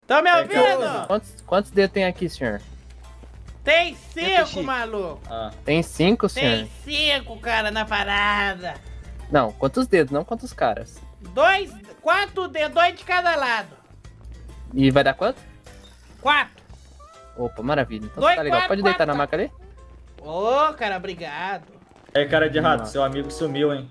Tão me ouvindo? Quantos dedos tem aqui, senhor? Tem 5, maluco. Tem 5, senhor? Tem 5, cara, na parada. Não, quantos dedos, não quantos caras. 4 dedos, 2 de cada lado. E vai dar quanto? 4. Opa, maravilha. Então Dois, tá legal. quatro, Pode deitar quatro, na maca ali? Ô, cara, obrigado. Aí, cara de rato, seu amigo sumiu, hein?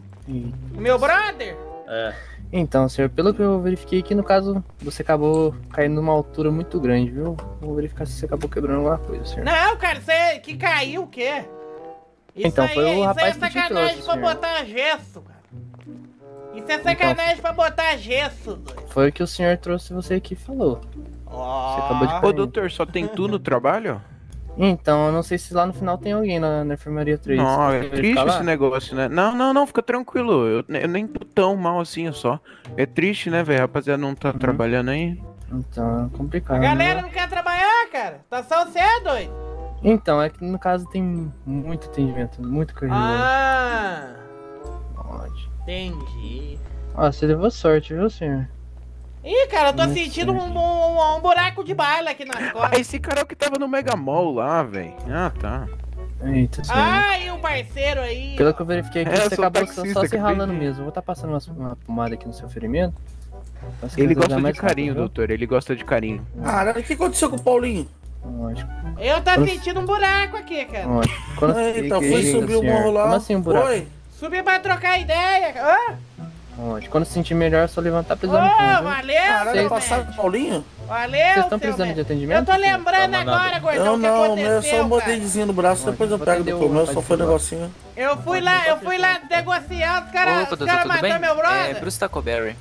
Meu brother? É. Então, senhor, pelo que eu verifiquei aqui, no caso, você acabou caindo numa altura muito grande, viu? Vou verificar se você acabou quebrando alguma coisa, senhor. Não, cara, você que caiu o quê? Isso Então, aí, foi o rapaz isso aí é que te sacanagem trouxe, pra senhor. botar gesso, cara. Isso é sacanagem pra botar gesso, doido. Foi o que o senhor trouxe você que falou. Você acabou de Ô, cair. doutor, só tem tu no trabalho? Então, eu não sei se lá no final tem alguém na enfermaria 3. Não, Você é quer triste verificar lá? esse negócio, né? Não, fica tranquilo. Eu nem tô tão mal assim, só. É triste, né, velho? Rapaziada não tá trabalhando aí. Então, é complicado. A galera né? não quer trabalhar, cara. Tá só você, doido. Então, é que no caso tem muito atendimento, muito corrido. Ah, Ótimo. entendi. Ó, você levou sorte, viu, senhor? Ih, cara, eu tô Muito sentindo certo. um buraco de bala aqui nas Ah, costas. esse cara é o que tava no Mega Mall lá, velho. Ah, tá. Eita, senhor. Ah, e um parceiro aí. Pelo que eu verifiquei aqui, É, você sou acabou taxista, só se acabei ralando de- mesmo. Vou estar passando uma pomada aqui no seu ferimento. pra Ele cicatrizar gosta de mais carinho, rápido, doutor. Ele gosta de carinho. Caralho, o que aconteceu com o Paulinho? viu? Lógico. Eu tô sentindo um buraco aqui, cara. Lógico. Quando Eita, que foi isso, subir o senhor? morro lá. Como assim um buraco? Foi? Subi pra trocar ideia. Hã? Lógico. Quando se sentir melhor, é só levantar Ô, precisando de fundo, viu? valeu, Caralho, seu passaram com médico. o Paulinho? Valeu, Vocês estão seu precisando de médico. atendimento? Eu tô lembrando Toma agora, nada. gordão, Eu o que não, aconteceu, é só um cara. bandeidinho no braço, depois eu Vou pego atender depois. o Meu rapaz só foi um de negocinho. Eu fui lá negociando, os caras Opa, doutor, tudo bem? mataram meu brother. É Bruce Tacoberry.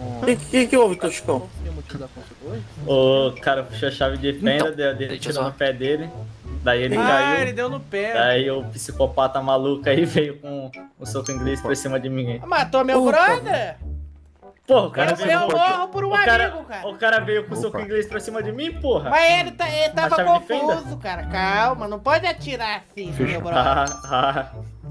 O que houve, Tochicão? Tem motivo da consulta hoje? O cara puxou a chave de fenda, Então, dele deixa eu tirou só- no pé dele. Daí ele Ah, caiu. ele deu no pé. Daí o psicopata maluco aí veio com um soco inglês por cima de mim. Matou meu Puta. brother? Porra, o cara Eu veio. morro por um o cara, amigo, cara. O cara veio com soco inglês pra cima de mim, porra. Mas ele tava chave de fenda? confuso, cara. Calma, não pode atirar assim, meu brother. Ah.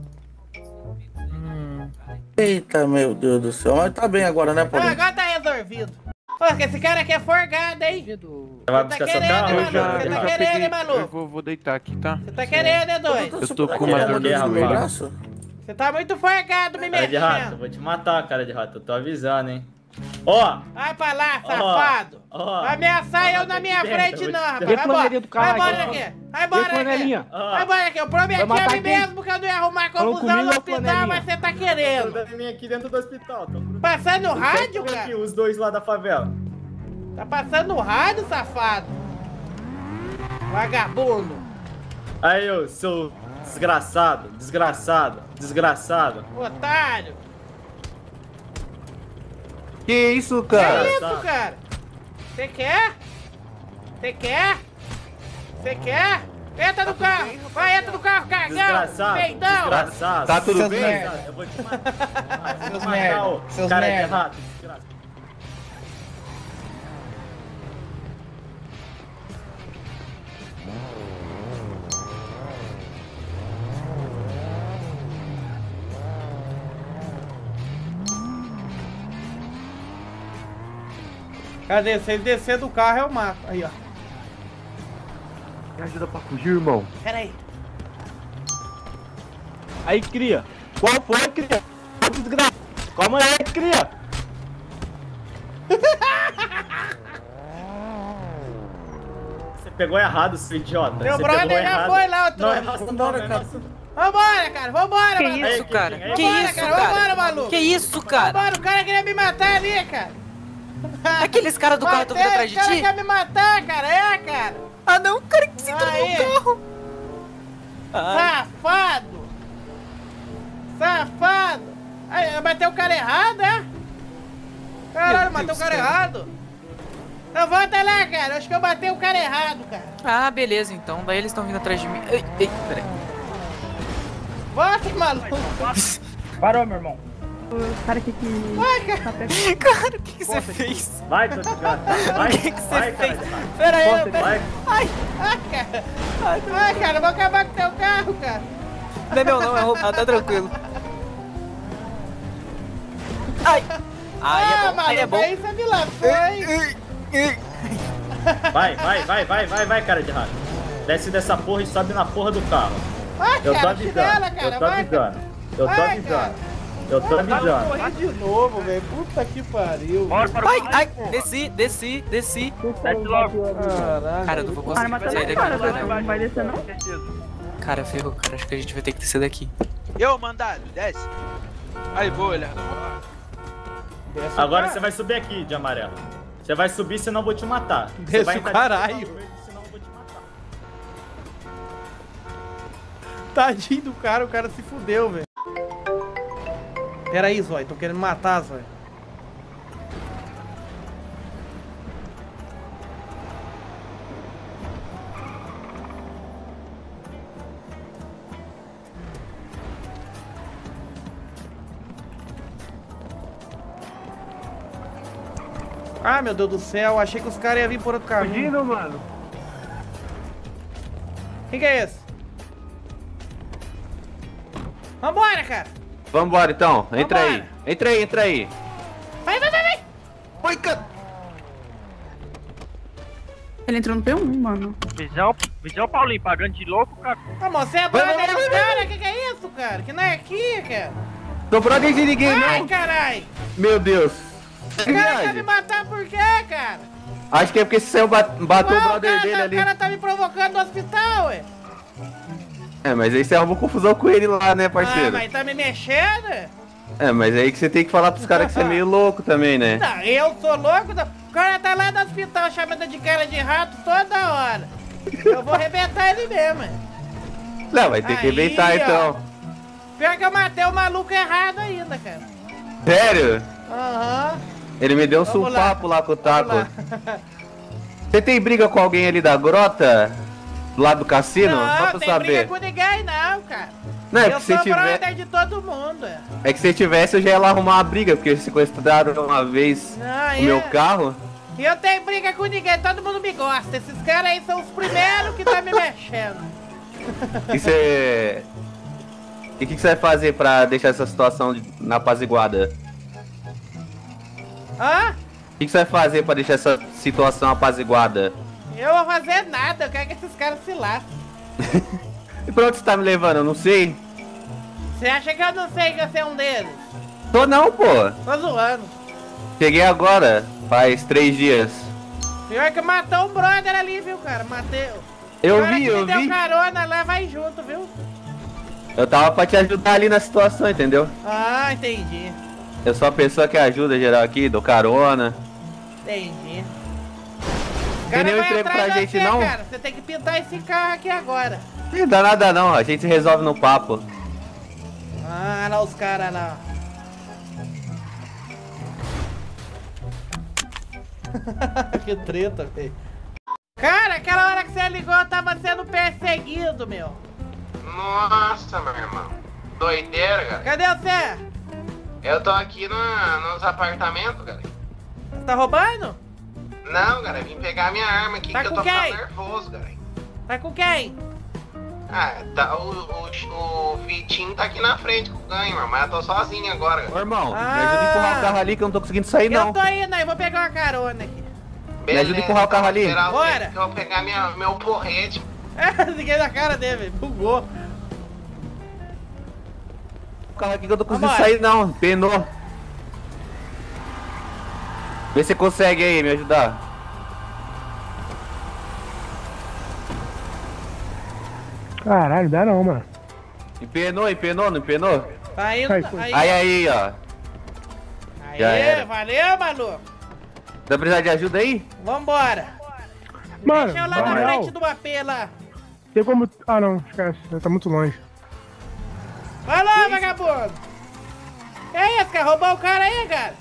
Eita, meu Deus do céu. Mas tá bem agora, né, Ah, Paulinho? agora tá resolvido. Pô, que esse cara aqui é forgado, hein? Vai Tá buscar seu querendo, carro? mano? Você tá querendo, hein, Eu maluco? vou deitar aqui, tá? Você tá querendo, né, doido? Eu tô com uma uma dor dor no no joelho. braço. Você tá muito forgado me Cara de rato, eu mexendo. vou te matar, cara de rato. Eu tô avisando, hein. Ó! Vai pra lá, safado. ó. Vai ameaçar eu na minha Vou te frente, dentro, não, vou te rapaz. dentro. Vai embora. flanelinha do Vai caralho. embora daqui. Vai embora daqui. flanelinha. Vai embora daqui. Eu prometi Vai matar a mim quem? mesmo que eu não ia arrumar Falou confusão comigo no ou hospital, flanelinha? mas você tá Tô querendo. dando em mim aqui dentro do hospital. Tô Passando no rádio, aqui, cara? os dois lá da favela. Tá passando no rádio, safado. Vagabundo. Aí, ô, seu desgraçado, desgraçado. Otário. Que isso, Que cara? isso, cara? Você quer? Você quer? Você quer? Entra no carro! Vai, entra no carro, cagão! Desgraçado, Peidão! desgraçado. Tá tudo Seus bem? merda. Eu vou te matar. Eu vou Seus matar, merda, ô, seus cara de merda. rato, desgraçado. Cadê? Se ele descer do carro, eu mato. Aí, ó. Me ajuda pra fugir, irmão. Pera aí. Aí, cria. Qual foi, cria? Desgraça. Calma aí, cria. Você pegou errado, seu idiota. Meu Você brother pegou já errado. foi lá, outro. Não é nosso Vambora, nome, é cara. nosso- Vambora, cara. Vambora, Que maluco. isso, cara? Vambora, Que Vambora, isso, cara. Vambora, cara? maluco. Que isso, cara? Vambora, o cara queria me matar ali, cara. Aqueles caras do carro estão vindo atrás de O cara ti? quer me matar, cara. É, cara. Ah, não, cara, que você entrou Aí. no carro. Ah, Safado. Safado. Aí, eu matei o cara errado, é? Caralho, Meu matei o Deus, cara cara. errado. Então volta lá, cara. Acho que eu matei o cara errado, cara. ah, beleza, então. Daí eles estão vindo atrás de mim. Ei, ei, peraí. Volta, maluco. Parou, meu irmão. Vai, cara. Cara, o que que você fez? Vai, seu desgraçado. Vai, O que que você vai, cara fez? de rato. Pera aí, pera Vai. Ai, cara. Ai, cara, eu vou acabar com teu carro, cara. Não é meu não, é roubado, tá tranquilo. Ai! Ai, é bom, maluco, aí é bom. aí você me lá foi. Vai, cara de rato. Desce dessa porra e sobe na porra do carro. Vai, Eu tô cara, avisando, chinela, cara, eu tô vai, avisando. Eu tô Vai, avisando. Eu tô avisando. Corri de novo, velho. Puta que pariu. Ai, ai, desci. Desce logo. Caralho. Cara, eu não vou conseguir Arma tá sair na daqui cara, agora. não vai descer não? Cara, ferrou, cara. Acho que a gente vai ter que descer daqui. Eu, mandado, desce. Aí, vou, Leandro. Desce o Agora cara. você vai subir aqui, de amarelo. Você vai subir, senão eu vou te matar. Você Desce vai o entrar de caralho. cavalo verde, senão eu vou te matar. Tadinho do cara, o cara se fudeu, velho. Pera aí, Zói. Tô querendo matar, Zói. Ah, meu Deus do céu, achei que os caras iam vir por outro caminho. Fugindo, mano. Quem que é esse? Vambora, cara! Vambora então, entra Vambora. aí. Entra aí. Vai! Oi, cara. Ele entrou no P1, mano. Visão Paulinho, pagando de louco, cara. Ô, moço, você é brother dos caras? Que é isso, cara? Que não é aqui, cara? Tô brother de ninguém, Ai, não. carai! Meu Deus. O cara quer me matar por quê, cara? Acho que é porque esse céu bateu o brother dele O ali. cara tá me provocando no hospital, ué. É, mas aí você arrumou confusão com ele lá, né, Ah, parceiro? mas tá me mexendo? É, mas aí que você tem que falar pros caras que você é meio louco também, né? Não, eu sou louco? Não. O cara tá lá no hospital chamando de cara de rato toda hora. Eu vou arrebentar ele mesmo. Não, vai ter que arrebentar Aí, ó. então. Pior que eu matei o maluco errado ainda, cara. Sério? Aham. Ele me deu um Vamos supapo lá com o taco. Vamos Você tem briga com alguém ali da grota? Do lado do cassino? Só Não, pra eu tem saber. briga com ninguém não, cara. Não, é Eu que sou se tiver. brother de todo mundo. É que se tivesse, eu já ia lá arrumar uma briga, porque sequestraram uma vez Não, o meu carro. E eu tenho briga com ninguém, todo mundo me gosta. Esses caras aí são os primeiros que tá me mexendo. E você. E o que você vai fazer pra deixar essa situação na apaziguada? Hã? O que você vai fazer pra deixar essa situação apaziguada? Eu vou fazer nada, eu quero que esses caras se lasquem. E pra onde você tá me levando? Eu não sei. Você acha que eu não sei que você é um deles? Tô não, pô. Tô zoando. Cheguei agora, faz 3 dias. Pior que matou um brother ali, viu, cara? Matei. Eu O cara vi, que eu me deu vi. carona lá, vai junto, viu? Eu tava pra te ajudar ali na situação, entendeu? Ah, entendi. Eu sou a pessoa que ajuda geral aqui, dou carona. Entendi. Tem nenhum vai emprego atrás pra de gente, você, não? Cara. Você tem que pintar esse carro aqui agora. Não dá nada não, a gente resolve no papo. Ah, lá os caras lá. Que treta, velho. Cara, aquela hora que você ligou, eu tava sendo perseguido, meu. Nossa, meu irmão. Doideira, cara. Cadê você? Eu tô aqui nos apartamentos, cara. Você tá roubando? Não, cara, vim pegar minha arma aqui Tá que eu com tô quem? ficando nervoso, cara. Tá com quem? Ah, tá, o Vitinho tá aqui na frente com o ganho, mano, mas eu tô sozinho agora, Ô cara. irmão, me ajuda a empurrar o carro ali que eu não tô conseguindo sair não. Eu tô indo aí, vou pegar uma carona aqui. Me ajuda a empurrar o carro ali. esperar o Bora. tempo que eu vou pegar meu porrete. Liguei na cara dele, velho. Bugou. O carro aqui que eu tô conseguindo Vambora. sair não, penou. Vê se você consegue aí me ajudar. Caralho, dá não, mano. Empenou, não empenou? Tá indo. Sai, foi. Aí, ó. já Aê, era. valeu, maluco. Tá precisando de ajuda aí? Vambora. Mano, Deixa eu lá na na moral, frente do AP lá. tem como... Ah, não, esquece. Tá muito longe. Vai lá, vagabundo. Que é isso, cara? Roubou o cara aí, cara?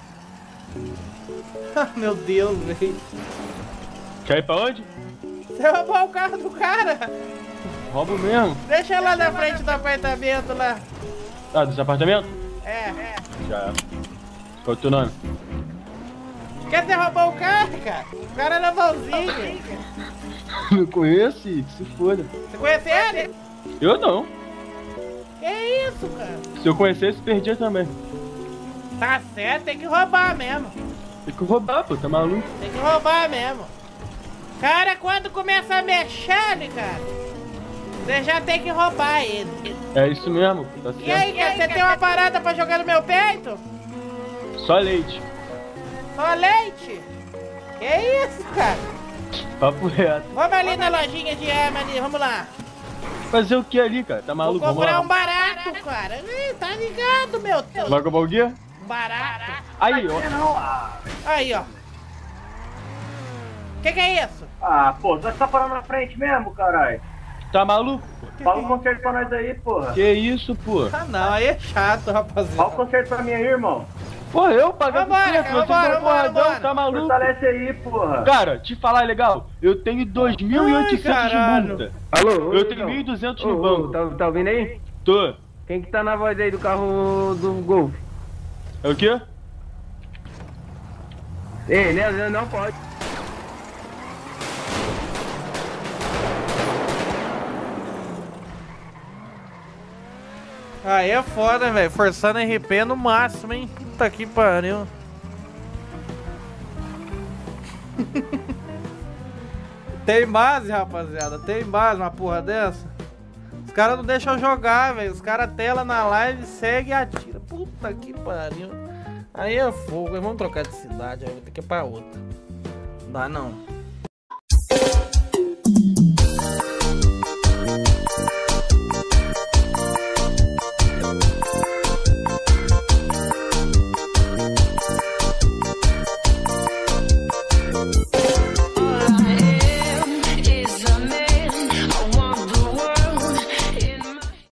Meu Deus, velho. Quer ir pra onde? Você roubou o carro do cara. Roubo mesmo. Deixa eu lá na frente do apartamento lá. Ah, dos apartamentos? É. Já. Qual é o teu nome? Por que você roubou o cara, cara? O cara era bonzinho. Não conhece? Se foda. Você conhece ele? Eu não. Que isso, cara? Se eu conhecesse, perdia também. Tá certo, tem que roubar mesmo. Tem que roubar, pô, tá maluco? Tem que roubar mesmo. Cara, quando começa a mexer, cara, você já tem que roubar ele. É isso mesmo, tá E aí, cara, você tem uma parada pra jogar no meu peito? Só leite. Só leite? Que isso, cara? Papo reto. Vamos ali na lojinha de arma ali, vamos lá. Fazer o que ali, cara? Tá maluco? Vou comprar um Vamos lá. barato, cara. Ih, tá ligado, meu Deus. Vai comprar o quê? Barato. Aí, ó. Aí, ó. Que é isso? Ah, pô, você tá parando na frente mesmo, caralho? Tá maluco? Fala um concerto pra nós aí, porra. Que isso, pô? Ah, não, aí é chato, rapaziada. Fala um concerto pra mim aí, irmão. Porra, eu pagando Vambora, você, cara, vambora. tá maluco? Fortalece aí, porra. Cara, te falar legal, eu tenho 2.800 de caralho. multa. Alô? Eu tenho 1.200 no banco. Tá ouvindo aí? Tô. Quem que tá na voz aí do carro do Golf? É o quê? Ei, não pode. Aí é foda, velho. Forçando RP no máximo, hein? Puta que pariu. Tem base, rapaziada. Tem base uma porra dessa. Os caras não deixam eu jogar, velho. Os caras tela na live, segue e atira. Puta que pariu. Aí é fogo. Vamos trocar de cidade. Aí eu vou ter que ir pra outra. Não dá não.